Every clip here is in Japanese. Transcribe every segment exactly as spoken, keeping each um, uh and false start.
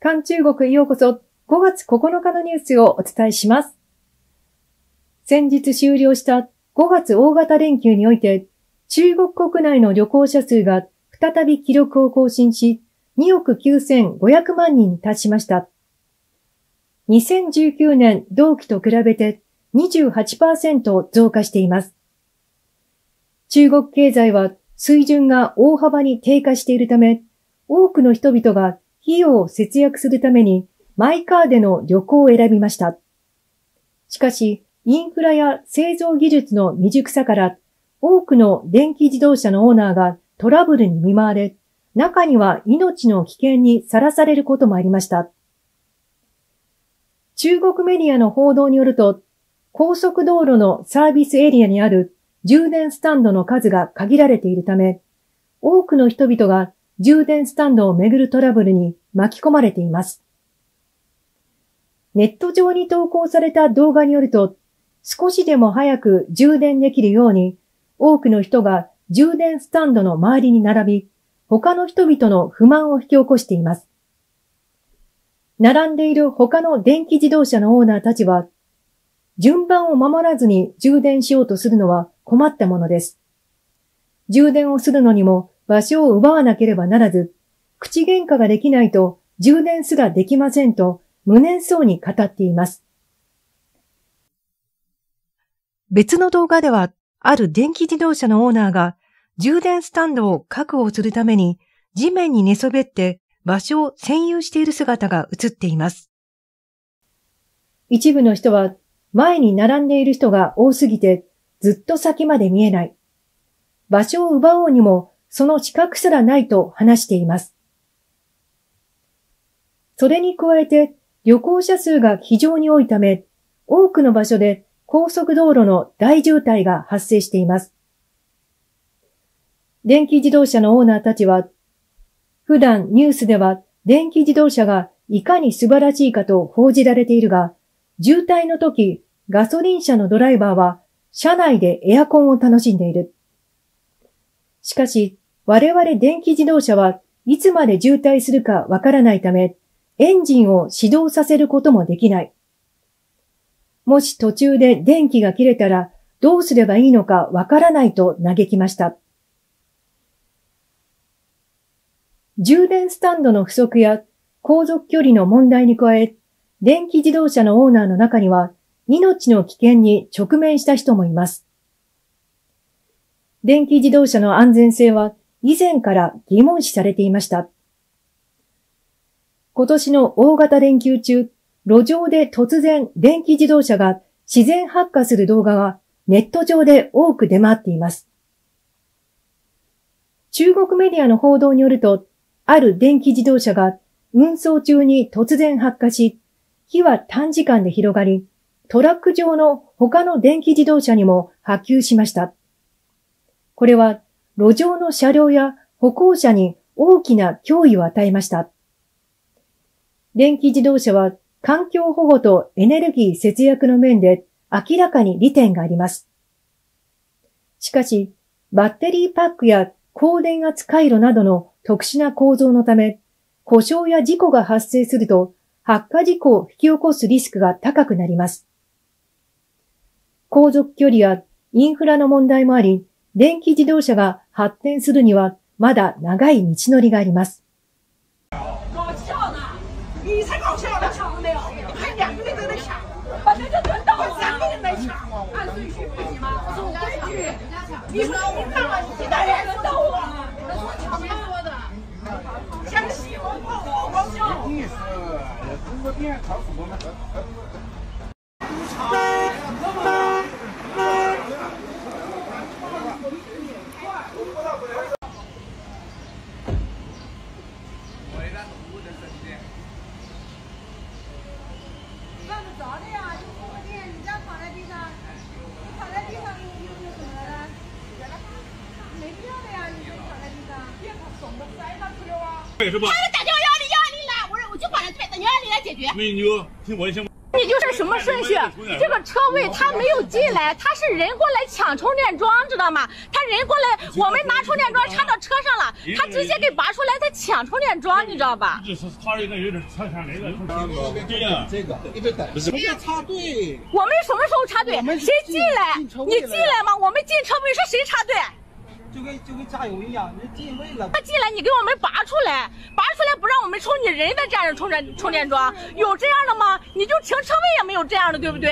韓中国へようこそ。ごがつここのかのニュースをお伝えします。先日終了したごがつ大型連休において、中国国内の旅行者数が再び記録を更新し、におくきゅうせんごひゃくまんにんに達しました。にせんじゅうきゅうねん同期と比べて にじゅうはちパーセント 増加しています。中国経済は水準が大幅に低下しているため、多くの人々が費用を節約するためにマイカーでの旅行を選びました。しかし、インフラや製造技術の未熟さから、多くの電気自動車のオーナーがトラブルに見舞われ、中には命の危険にさらされることもありました。中国メディアの報道によると、高速道路のサービスエリアにある充電スタンドの数が限られているため、多くの人々が充電スタンドをめぐるトラブルに巻き込まれています。ネット上に投稿された動画によると、少しでも早く充電できるように、多くの人が充電スタンドの周りに並び、他の人々の不満を引き起こしています。並んでいる他の電気自動車のオーナーたちは、順番を守らずに充電しようとするのは困ったものです。充電をするのにも場所を奪わなければならず、口喧嘩ができないと充電すらできませんと無念そうに語っています。別の動画では、ある電気自動車のオーナーが充電スタンドを確保するために地面に寝そべって場所を占有している姿が映っています。一部の人は前に並んでいる人が多すぎてずっと先まで見えない。場所を奪おうにもその資格すらないと話しています。それに加えて旅行者数が非常に多いため、多くの場所で高速道路の大渋滞が発生しています。電気自動車のオーナーたちは、普段ニュースでは電気自動車がいかに素晴らしいかと報じられているが、渋滞の時、ガソリン車のドライバーは車内でエアコンを楽しんでいる。しかし、我々電気自動車はいつまで渋滞するかわからないため、エンジンを始動させることもできない。もし途中で電気が切れたらどうすればいいのかわからないと嘆きました。充電スタンドの不足や航続距離の問題に加え、電気自動車のオーナーの中には命の危険に直面した人もいます。電気自動車の安全性は以前から疑問視されていました。今年の大型連休中、路上で突然電気自動車が自然発火する動画がネット上で多く出回っています。中国メディアの報道によると、ある電気自動車が運送中に突然発火し、火は短時間で広がり、トラック上の他の電気自動車にも波及しました。これは路上の車両や歩行者に大きな脅威を与えました。電気自動車は環境保護とエネルギー節約の面で明らかに利点があります。しかし、バッテリーパックや高電圧回路などの特殊な構造のため、故障や事故が発生すると発火事故を引き起こすリスクが高くなります。航続距離やインフラの問題もあり、電気自動車が発展するにはまだ長い道のりがあります。 你才搞笑呢！抢了没有？你看两个人在那抢，把那个轮到我三个人来抢，按顺序不行吗？不是我规矩，你说我干嘛？你哪来轮到我？那是我抢先说的，抢戏我我搞笑。你是中国电超什么吗？ 着的呀，就后面你这样躺在地上，你躺在地上又又又怎么了呢？没必要的呀，你就躺在地上，别把手都塞上去了啊！ 是吧？ 他们打电话幺二零幺二零来，我我就把他打幺二零来解决。 美女，听我一声。 你就是什么顺序？这个车位他没有进来，他是人过来抢充电桩，知道吗？他人过来，我们拿充电桩插到车上了，他直接给拔出来，他抢充电桩，你知道吧？ 这是他这个有点抢抢那个。对呀， 这个一直等。不是插队。 我们什么时候插队？谁进来？你进来吗？我们进车位是谁插队？ 就跟就跟加油一样，你进位了。 他进来，你给我们拔出来，拔出来不让我们充，你人在站着充电充电桩，有这样的吗？你就停车位也没有这样的，对不对？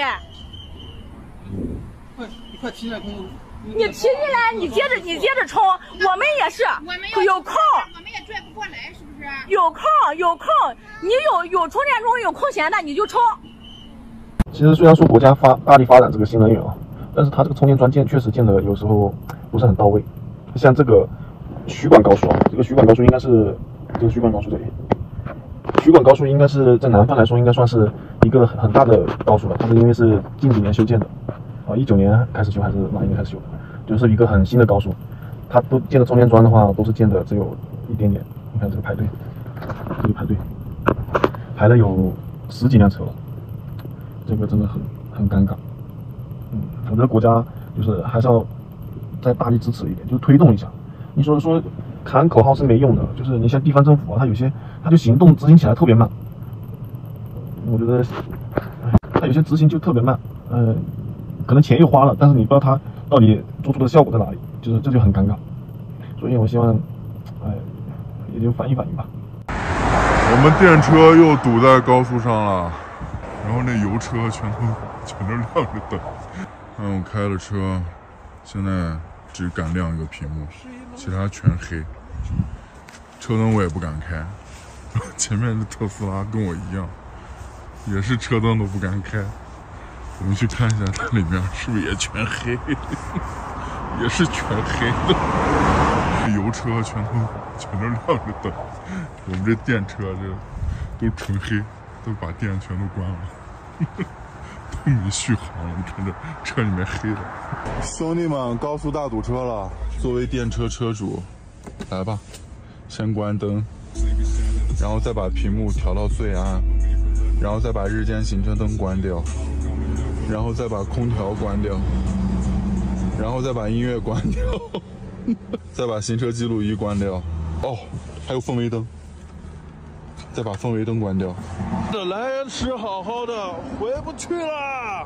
快，你快提进来，空。 你提进来，你接着你接着充，我们也是，有空， 我们也拽不过来，是不是？ 有空有空，你有有充电桩有空闲的你就充。 其实虽然说国家发大力发展这个新能源啊，但是它这个充电桩建确实建的有时候不是很到位。 像这个徐广高速啊，这个徐广高速应该是这个徐广高速这里，徐广高速应该是在南方来说应该算是一个很大的高速了。它是因为是近几年修建的，啊，一九年开始修还是哪一年开始修的？就是一个很新的高速。它都建的充电桩的话，都是建的只有一点点。你看这个排队，这个排队排了有十几辆车了，这个真的很很尴尬。嗯，我觉得国家就是还是要。 再大力支持一点，就是推动一下。你说说喊口号是没用的，就是你像地方政府啊，它有些它就行动执行起来特别慢。我觉得它有些执行就特别慢，呃，可能钱又花了，但是你不知道它到底做出的效果在哪里，就是这就很尴尬。所以我希望，哎，也就反映反映吧。 我们电车又堵在高速上了，然后那油车全都全都亮着灯。嗯，我开了车，现在。 只敢亮一个屏幕，其他全黑。车灯我也不敢开，前面的特斯拉跟我一样，也是车灯都不敢开。我们去看一下它里面是不是也全黑，也是全黑的。油车全都全都亮着灯，我们这电车这都纯黑，都把电全都关了。都没续航了，你看这车里面黑的。兄弟们，高速大堵车了！作为电车车主，来吧，先关灯，然后再把屏幕调到最暗，然后再把日间行车灯关掉，然后再把空调关掉，然后再把音乐关掉，再把行车记录仪关掉。哦，还有氛围灯。 再把氛围灯关掉。这来时好好的，回不去了。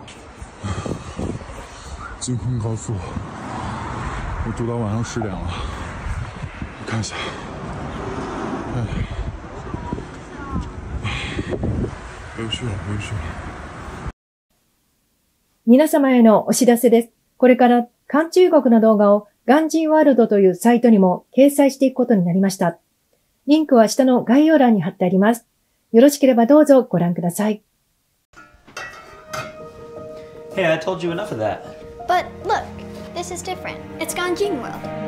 京昆高速，我堵到晚上十点了。我看一下，哎，回不去了，回不去了。 皆様へのお知らせです。これから漢中国の動画をガンジーワールドというサイトにも掲載していくことになりました。リンクは下の概要欄に貼ってあります。よろしければどうぞご覧ください。 Hey, I told you enough of that. But look, this is different. It's Ganjing World.